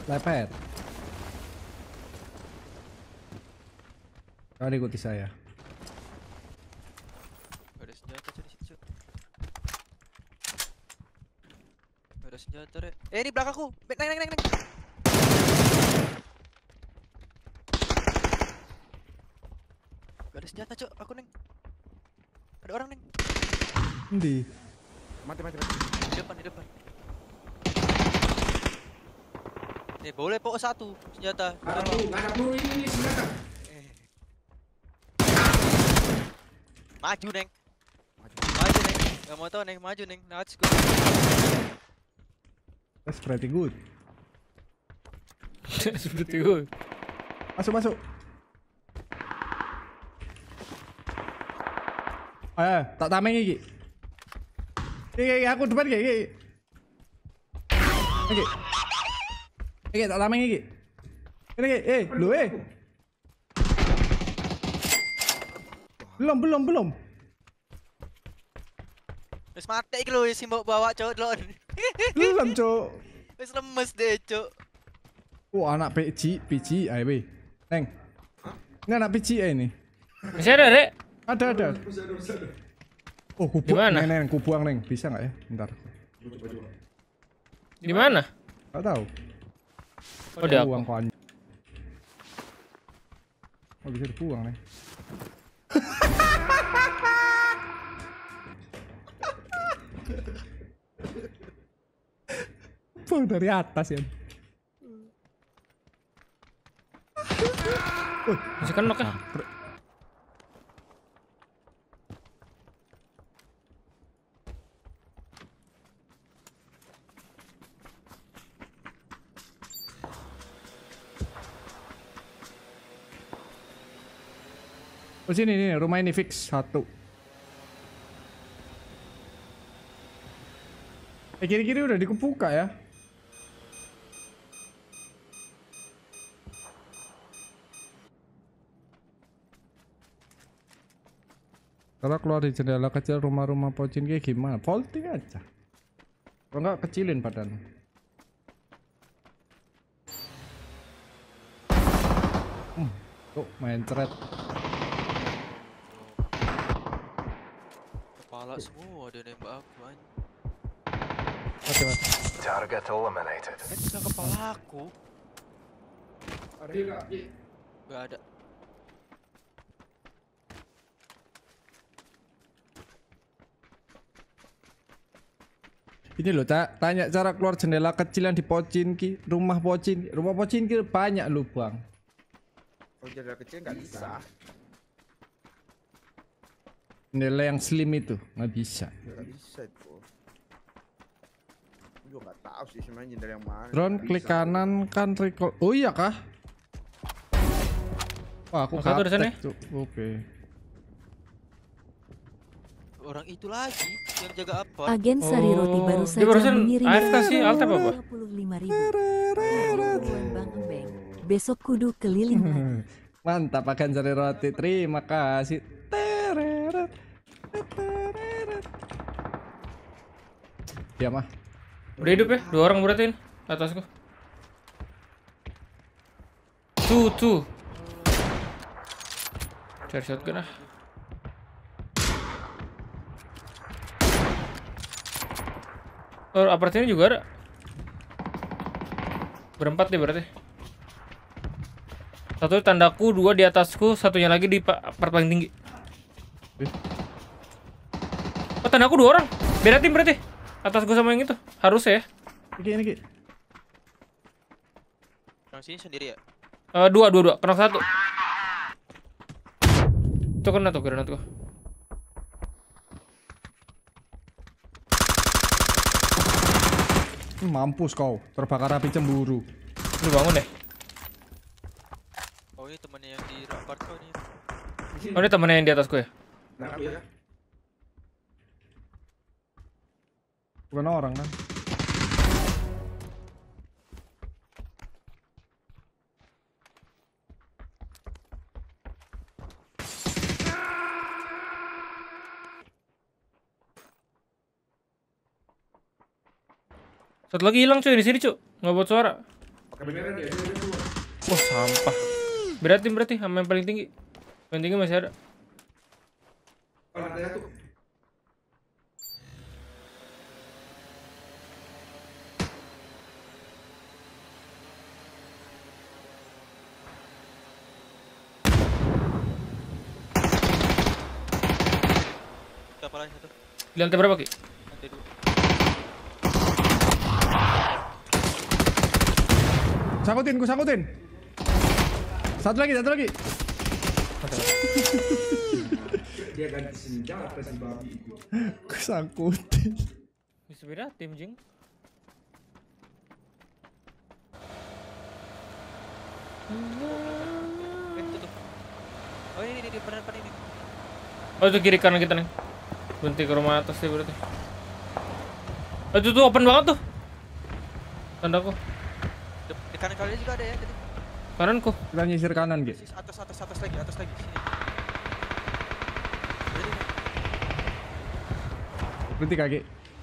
Lepet. Kalian ikuti saya. Gak ada senjata cuy di situ cuy. Gak ada senjata Rek. Ini belakangku. Neng. Gak ada senjata cuy. Aku Neng. Ada orang Neng. Endi? Mati. Di depan. Nih boleh pokok satu senjata. Ada peluru ini senjata. Maju Neng. Gak mau tau Neng, maju Neng. Let's go. That's pretty good. Seperti gue. Masuk. Tak tameng iki. Iki aku depan iki. Iki tak tameng iki. Ini lu Belum. Wis mati iki lho si mbok bawa cok delon. Belum, Cuk. Wis lemes deh cok. Wah, anak PG, ayo weh. Neng. Ini anak PG ini. Masih ada, Rek? Ada. Oh, kubuang. Gimana? Neng, kubuang, Neng. Bisa nggak ya? Bentar. Di mana? Nggak tahu. Oh, di aku. Buang kok anjing. Oh, bisa dibuang, Neng. Buang dari atas ya. Masih kan knock ya? Oh sini nih, rumah ini fix 1. Kiri-kiri udah dikebuka ya. Kalau keluar di jendela kecil rumah-rumah pocin kayak gimana? Vaulting aja. Kalau enggak kecilin badan. Tuh main ceret. Kepala semua dia nembak aku anjing. Mati. Target eliminated. Bisa kepala aku. Gak ada. Ini loh, tanya cara keluar jendela kecil yang di Pochinki, rumah Pochinki banyak loh bang. Kalau jendela kecil nggak bisa. Jendela yang slim itu nggak bisa. Nggak bisa itu. Aku juga nggak tahu sih sebenarnya jendela yang mana. Drone klik kanan kan recall. Oh iya kah? Wah aku Satu di sana. Cuk. Oke. Orang itu lagi yang jaga apa? Agen Sari Roti baru dia barusan saja mengirim AFK sih, alt apa? 25.000. Bang Embeng. Besok kudu keliling lagi. Mantap akan cari roti. Terima kasih. Dia mah. Udah hidup ya? 2 orang berarti ini atasku. Tuh. Cari shotgun ah. Oh, apartemen juga ada. Berempat nih berarti. Satu di tandaku, 2 di atasku, satunya lagi di part paling tinggi. Oh, tandaku 2 orang. Beda tim berarti. Atasku sama yang itu. Harus ya. Ini Ki. Orang sini sendiri ya? 2. Kena 1. Itu kena tuh granatku. Mampus kau, terbakar api cemburu. Lu bangun deh. Oh ini temannya yang di rapart kau nih. Oh, ini temennya yang di atasku ya? Bukan orang kan? Satu lagi hilang cuy di sini cuy, nggak buat suara. Kebenaran dia ada dua. Wah, sampah. Berarti sama yang paling tinggi. Paling tinggi masih ada. Oh, lantai satu. Siapa lagi satu? Di lantai berapa, Ki? Lantai 2. Sangkutin, ku sangkutin. Satu lagi. Dia ganti senjata si babi itu. Ku sangkutin. Bisa beda tim, Jing. Itu tuh. Oh ini depan ini. Oh, itu kiri kanan kita nih. Berhenti ke rumah atas deh berarti. Oh, itu tuh open banget tuh. Tandaku. Di kanan kalian juga ada ya tadi. Kananku. Kita nyisir kanan, Gi. Atas lagi sini. Berhenti kaki.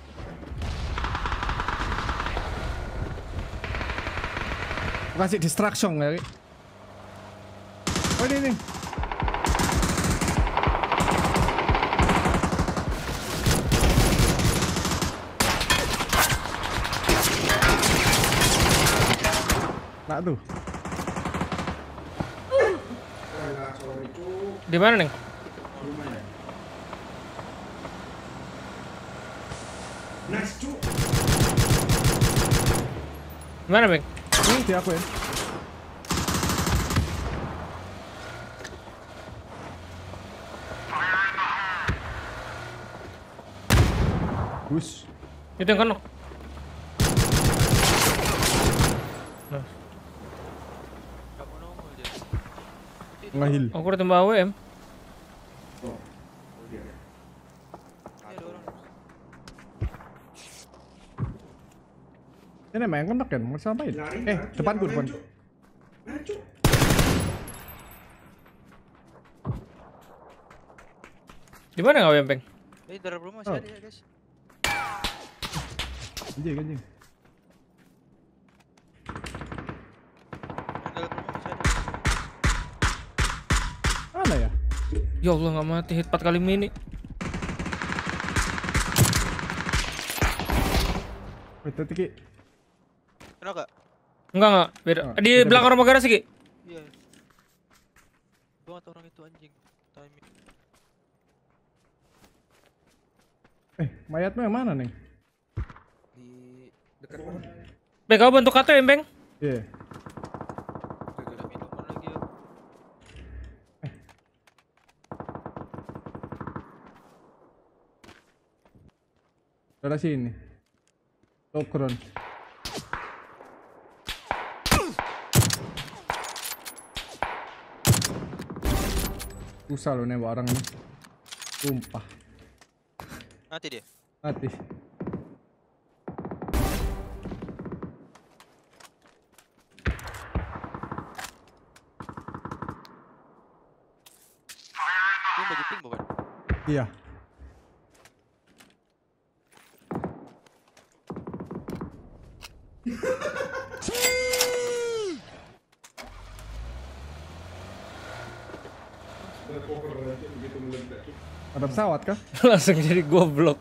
Aku kasih distraction ya, Gi. Oh, ini. Nah tuh. Di mana, Neng? Nice, cu. Di mana, Bang? Ini di aku ya. Bus. Itu yang kanan. Nah, Gak mau nongol dia. Ngahil. aku udah tambah AWM. Ini ada orang. Ini main kena kan? Mau sampain? Depanku. Di mana AWM, Bang? Ini dalam rumah masih ada ya guys. Anjing. Dalam rumah masih ada. Mana ya? Ya Allah, nggak mati, hit 4 kali mini. Itu Tiki. Kenapa? Enggak, beda. Oh, Di beda, belakang rumah garasi, Ki. Iya. Gua nggak tahu orang itu anjing. Timing. Mayatmu yang mana, Neng? Di dekat pohon. Bang, kau bantu KTM, Bang. Iya. Ada minuman lagi ya. Dari sini. Tokron. Susah loh nembak orang ini. Sumpah. Mati dia. Mati. Ini baju pink bukan? Iya. Ada pesawat kah? Langsung jadi goblok.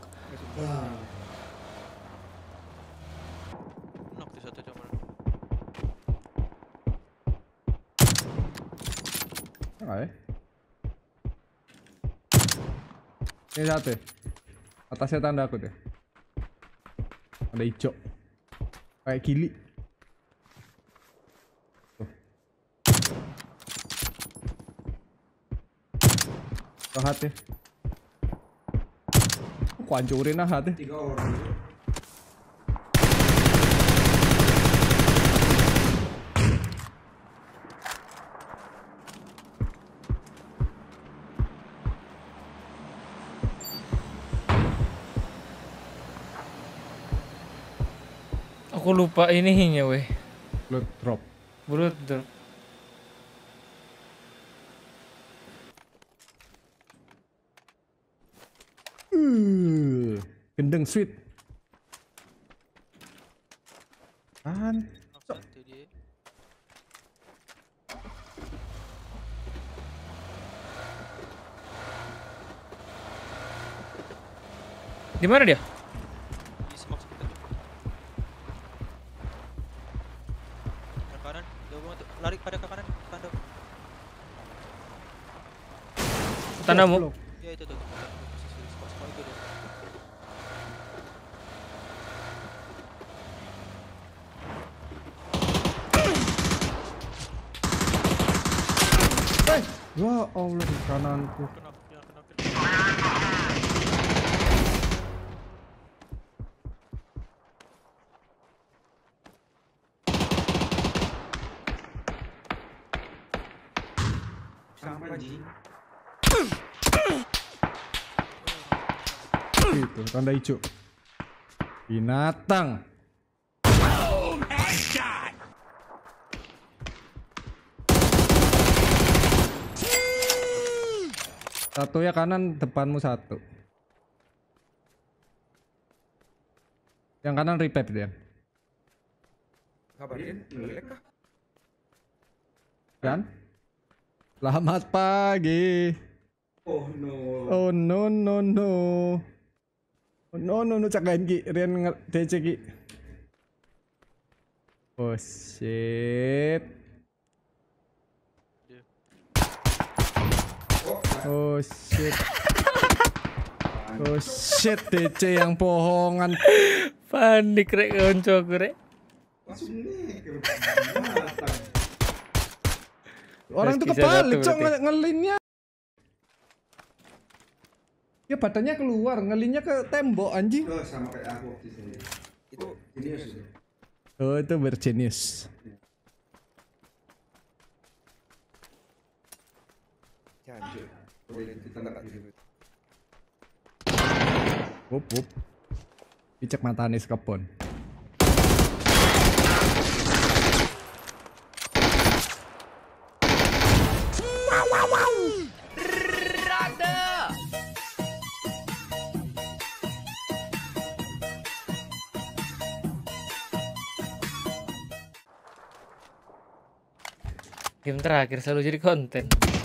Knock tuh satu cuma. Enggak ya? Ini satu ya? Atasnya tanda aku deh. Ada hijau. Kayak gili. Tuh. Tuh hati. Aku hancurin ah hati. 3 orang. Aku lupa ininya, weh. Blood drop. Blood drop. Gendeng sweet. Kan. Knock satu dia. Di mana dia? Di smoke sekitar. Ke kanan, jauh banget tuh. Lari pada ke kanan, tanda. Tandamu. Goblok. Ya itu tuh. Posisi spot itu tuh. Ya Allah di kananku. Kena. Sampai anjing. Itu tanda hijau. Binatang. Satu ya kanan, depanmu satu. Yang kanan repair dia. Kabarin, ngelek kah? Kan? Selamat pagi. Oh no. Oh no no no. Oh no no no cakain ki, Rian DC ki. Oh shit. Oh shit. Oh shit DC yang bohongan. Panik rek koncoku rek. Langsung neker. Binatang. Orang tuh Reski saya kebalik satu cok berarti. ngelinnya. Ya badannya keluar, ngelinnya ke tembok anjing. Oh, sama kayak aku waktu itu. Itu jenius itu. Oh itu berjenius. Janji. Boleh kita enggak gitu. Wup. Dicek matane sekepon. Game terakhir selalu jadi konten.